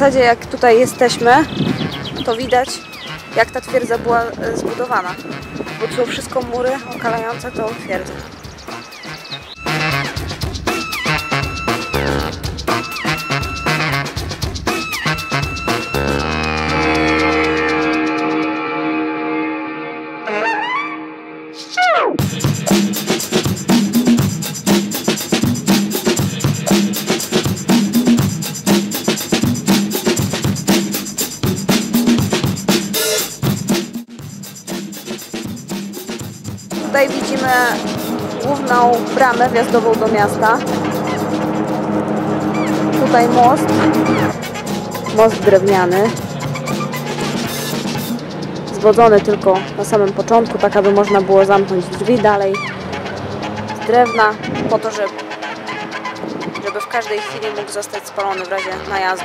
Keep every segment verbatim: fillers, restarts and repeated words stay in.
zasadzie jak tutaj jesteśmy, to widać, jak ta twierdza była zbudowana. Bo to są wszystko mury okalające tą twierdzę. Tutaj widzimy główną bramę wjazdową do miasta. Tutaj most, most drewniany, zwodzony tylko na samym początku, tak aby można było zamknąć drzwi dalej z drewna, po to, żeby, żeby w każdej chwili mógł zostać spalony w razie najazdu.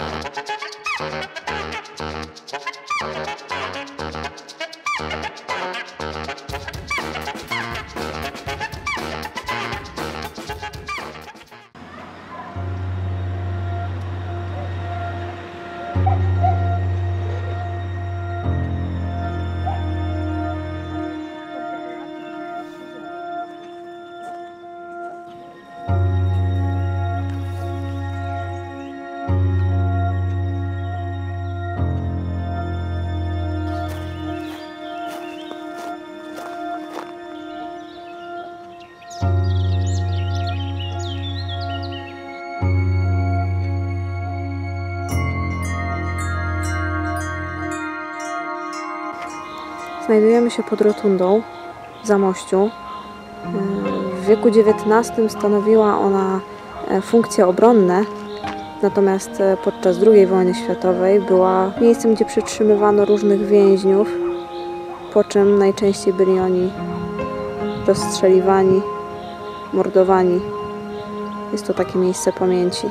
Znajdujemy się pod rotundą w Zamościu. W wieku dziewiętnastym stanowiła ona funkcje obronne, natomiast podczas drugiej wojny światowej była miejscem, gdzie przetrzymywano różnych więźniów, po czym najczęściej byli oni rozstrzeliwani, mordowani. Jest to takie miejsce pamięci.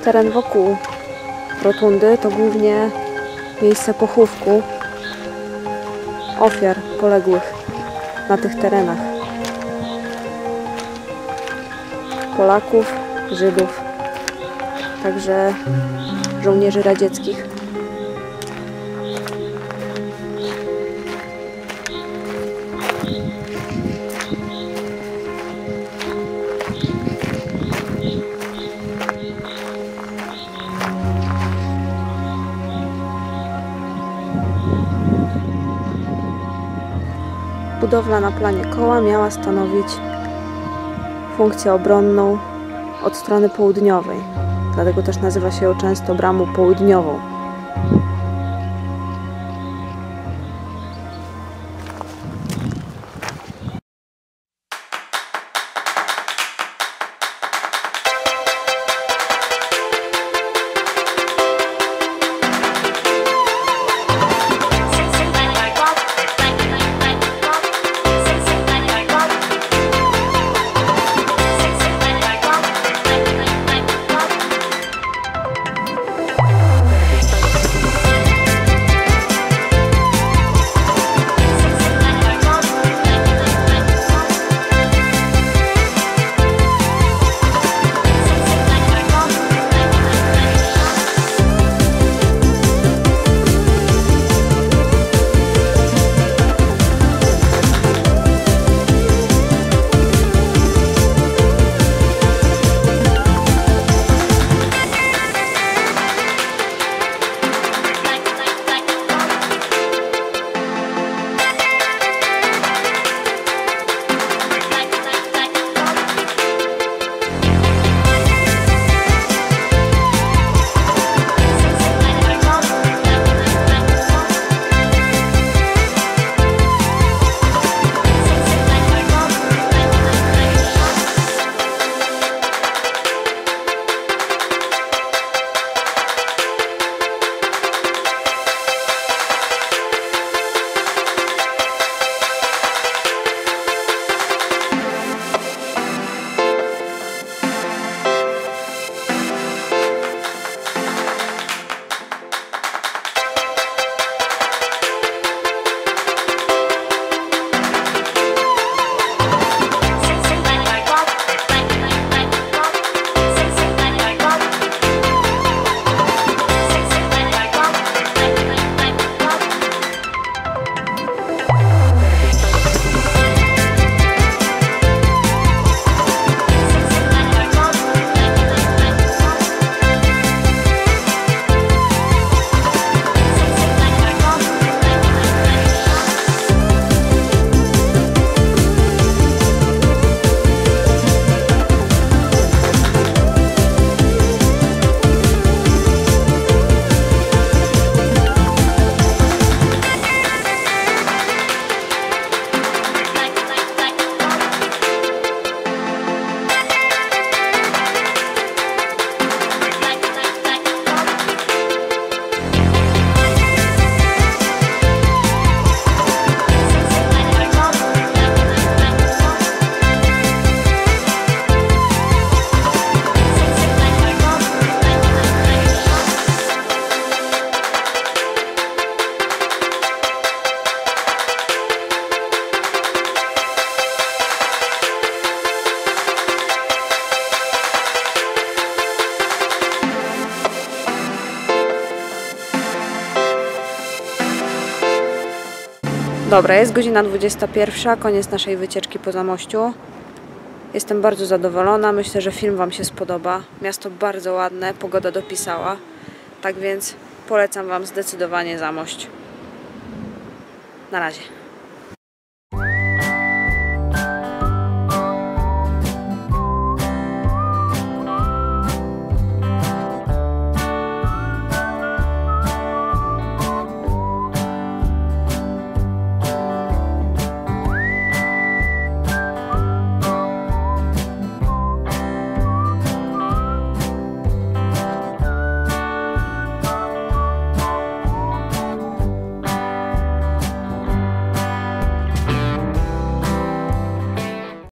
Teren wokół rotundy to głównie miejsce pochówku ofiar poległych na tych terenach. Polaków, Żydów, także żołnierzy radzieckich. Budowla na planie koła miała stanowić funkcję obronną od strony południowej, dlatego też nazywa się ją często bramą południową. Dobra, jest godzina dwudziesta pierwsza, koniec naszej wycieczki po Zamościu. Jestem bardzo zadowolona, myślę, że film Wam się spodoba. Miasto bardzo ładne, pogoda dopisała. Tak więc polecam Wam zdecydowanie Zamość. Na razie.